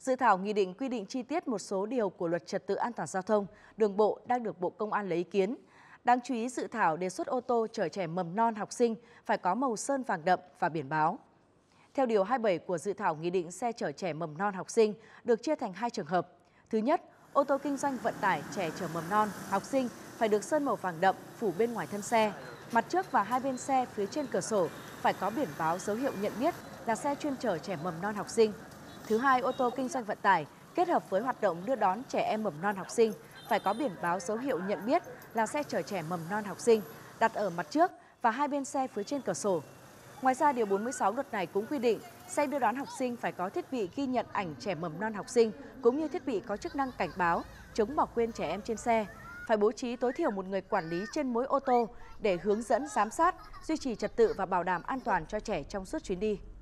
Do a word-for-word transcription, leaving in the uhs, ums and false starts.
Dự thảo nghị định quy định chi tiết một số điều của Luật Trật tự an toàn giao thông đường bộ đang được Bộ Công an lấy ý kiến. Đáng chú ý, dự thảo đề xuất ô tô chở trẻ mầm non học sinh phải có màu sơn vàng đậm và biển báo. Theo điều hai mươi bảy của dự thảo nghị định, xe chở trẻ mầm non học sinh được chia thành hai trường hợp. Thứ nhất, ô tô kinh doanh vận tải trẻ chở mầm non học sinh phải được sơn màu vàng đậm phủ bên ngoài thân xe. Mặt trước và hai bên xe phía trên cửa sổ phải có biển báo dấu hiệu nhận biết là xe chuyên chở trẻ mầm non học sinh. Thứ hai, ô tô kinh doanh vận tải kết hợp với hoạt động đưa đón trẻ em mầm non học sinh phải có biển báo dấu hiệu nhận biết là xe chở trẻ mầm non học sinh đặt ở mặt trước và hai bên xe phía trên cửa sổ. Ngoài ra, điều bốn mươi sáu luật này cũng quy định xe đưa đón học sinh phải có thiết bị ghi nhận ảnh trẻ mầm non học sinh cũng như thiết bị có chức năng cảnh báo chống bỏ quên trẻ em trên xe, phải bố trí tối thiểu một người quản lý trên mỗi ô tô để hướng dẫn, giám sát, duy trì trật tự và bảo đảm an toàn cho trẻ trong suốt chuyến đi.